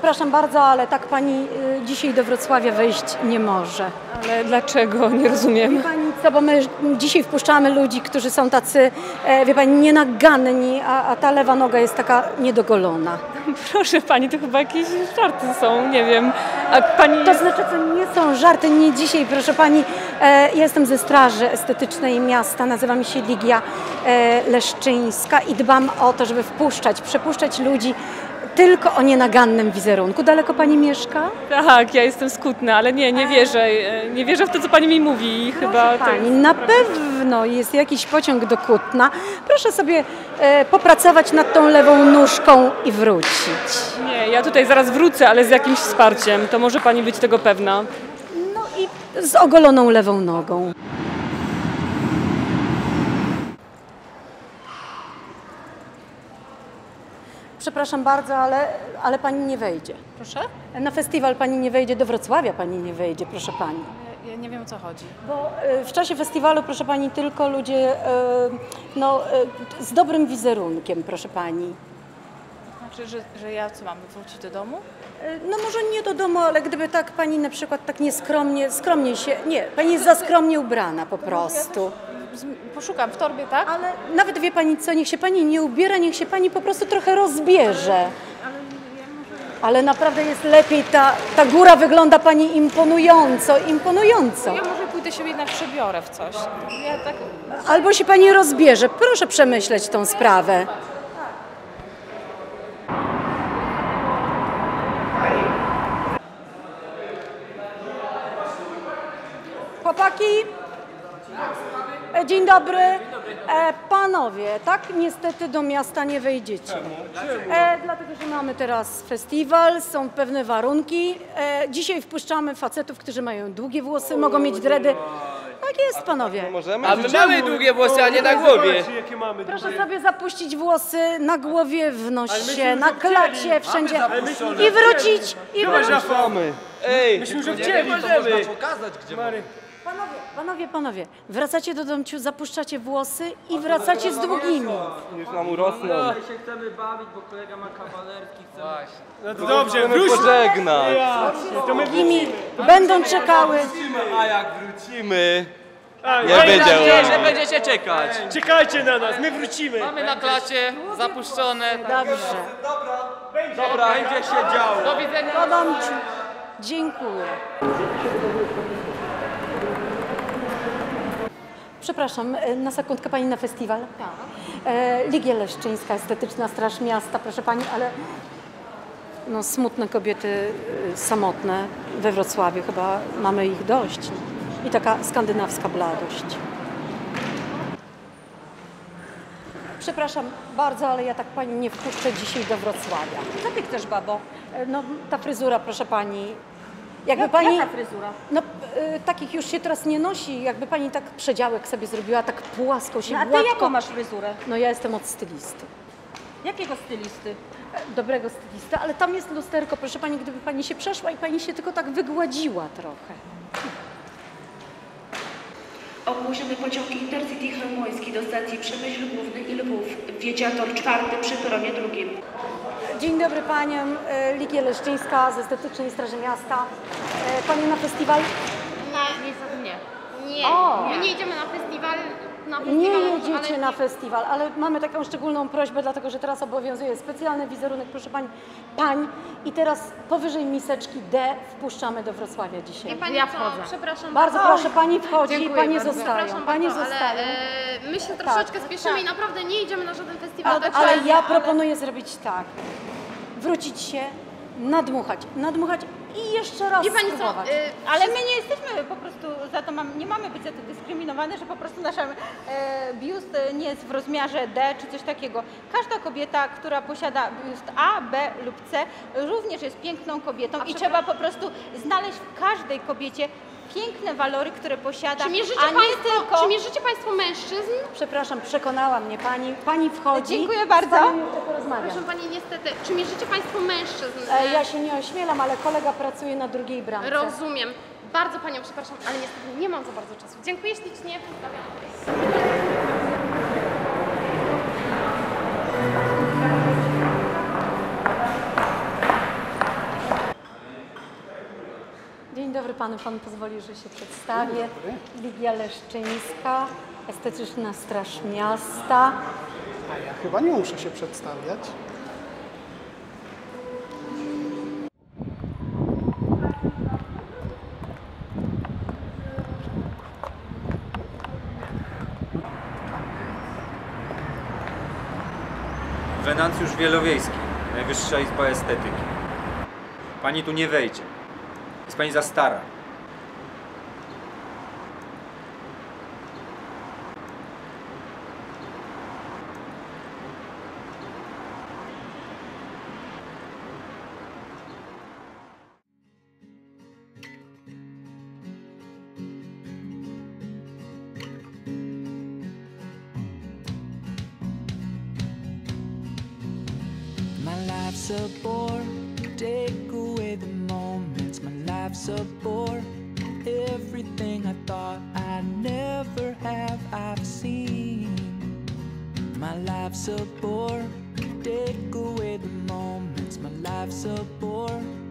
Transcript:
Przepraszam bardzo, ale tak pani dzisiaj do Wrocławia wejść nie może. Ale dlaczego? Nie rozumiem. Wie pani co, bo my dzisiaj wpuszczamy ludzi, którzy są tacy, wie pani, nienaganni, a ta lewa noga jest taka niedogolona. Proszę pani, to chyba jakieś żarty są, nie wiem. A pani... To znaczy, to nie są żarty, nie dzisiaj, proszę pani. Ja jestem ze Straży Estetycznej Miasta, nazywam się Ligia Leszczyńska i dbam o to, żeby przepuszczać ludzi tylko o nienagannym wizerunku. Daleko pani mieszka? Tak, ja jestem z Kutna, ale nie wierzę. Nie wierzę w to, co pani mi mówi. Chyba Pani, na pewno jest jakiś pociąg do Kutna. Proszę sobie popracować nad tą lewą nóżką i wrócić. Nie, ja tutaj zaraz wrócę, ale z jakimś wsparciem. To może pani być tego pewna. No i z ogoloną lewą nogą. Przepraszam bardzo, ale pani nie wejdzie. Proszę? Na festiwal pani nie wejdzie, do Wrocławia pani nie wejdzie, proszę pani. Ja nie wiem, o co chodzi. Bo w czasie festiwalu, proszę pani, tylko ludzie z dobrym wizerunkiem, proszę pani. Znaczy, że ja co, mam wrócić do domu? No może nie do domu, ale gdyby tak pani na przykład tak skromnie się, nie, pani jest za skromnie ubrana po prostu. Poszukam w torbie, tak? Ale nawet wie pani co, niech się pani nie ubiera, niech się pani po prostu trochę rozbierze. Ale naprawdę jest lepiej, ta góra wygląda pani imponująco. Ja może pójdę się jednak przebiorę w coś. Ja tak... Albo się pani rozbierze. Proszę przemyśleć tą sprawę. Chłopaki, dzień dobry. Panowie, tak niestety do miasta nie wejdziecie. Dlatego, że mamy teraz festiwal, są pewne warunki. Dzisiaj wpuszczamy facetów, którzy mają długie włosy, mogą mieć dredy. Tak jest, panowie. A my mamy długie włosy, a nie na głowie. Proszę sobie zapuścić włosy na głowie, w nosie, na klacie, wszędzie i wrócić. Ej, Myśmy już chcieli, możemy. Panowie, wracacie do domciu, zapuszczacie włosy i wracacie z długimi. już nam urosną. My się chcemy bawić, bo kolega ma kawalerki. No to dobrze, wróćmy. Pożegnać. To my Nimi będą czekały. A jak wrócimy, nie nie wiedział. że będziecie czekać. Czekajcie na nas, my wrócimy. Mamy na klacie zapuszczone. Dobrze. Dobra, będzie się działo. Do widzenia. Do domciu. Dziękuję. Przepraszam, na sekundkę pani na festiwal? Tak. Ligia Leszczyńska, Estetyczna Straż Miasta, proszę pani, ale no, smutne kobiety samotne we Wrocławiu, chyba mamy ich dość. I taka skandynawska bladość. Przepraszam bardzo, ale ja tak pani nie wpuszczę dzisiaj do Wrocławia. Co ty chcesz, babo? No, ta fryzura, proszę pani. Jakby pani, jaka fryzura? No, takich już się teraz nie nosi. Jakby pani tak przedziałek sobie zrobiła, tak płasko się, No, a ty gładko. jaką masz fryzurę? No ja jestem od stylisty. Jakiego stylisty? Dobrego stylisty, ale tam jest lusterko, proszę pani, gdyby pani się przeszła i pani się tylko tak wygładziła trochę. Ogłoszony pociąg Intercity Chełmoński do stacji Przemyśl Główny i Lwów. Wjedzie tor 4 przy peronie 2. Dzień dobry paniom, Ligia Leszczyńska z Estetycznej Straży Miasta. Pani na festiwal? Niestety nie. Nie, O! my nie idziemy na festiwal. Nie jedziecie na festiwal, ale mamy taką szczególną prośbę, dlatego że teraz obowiązuje specjalny wizerunek, proszę pań. I teraz powyżej miseczki D wpuszczamy do Wrocławia dzisiaj. Wie pani co, przepraszam Bardzo proszę, pani wchodzi, Dziękuję panie bardzo. zostają. Przepraszam Panie bardzo, zostają. ale my się troszeczkę spieszymy i naprawdę nie idziemy na żaden festiwal. Ale ja proponuję zrobić tak. Wrócić się, nadmuchać i jeszcze raz Wie pani co, spróbować. Ale my nie jesteśmy po prostu za to, nie mamy być za to dyskryminowane, że po prostu nasz biust nie jest w rozmiarze D czy coś takiego. Każda kobieta, która posiada biust A, B lub C, również jest piękną kobietą i trzeba po prostu znaleźć w każdej kobiecie piękne walory, które posiada, Czy mierzycie, a nie tylko... czy mierzycie państwo mężczyzn? Przepraszam, przekonała mnie pani. Pani wchodzi. Dziękuję bardzo. Z panią jeszcze porozmawiam. Proszę pani, niestety, czy mierzycie państwo mężczyzn? Ja się nie ośmielam, ale kolega pracuje na drugiej bramce. Rozumiem. Bardzo panią przepraszam, ale niestety nie mam za bardzo czasu. Dziękuję ślicznie. Pozdrawiam. pan pozwoli, że się przedstawię. Ligia Leszczyńska, Estetyczna Straż Miasta. A ja chyba nie muszę się przedstawiać. Wenancjusz Wielowiejski, Najwyższa Izba Estetyki. Pani tu nie wejdzie. Jest pani za stara. My life's a bore, take away the moments. My life's a bore, everything I thought I'd never have, I've seen. My life's a bore, take away the moments. My life's a bore.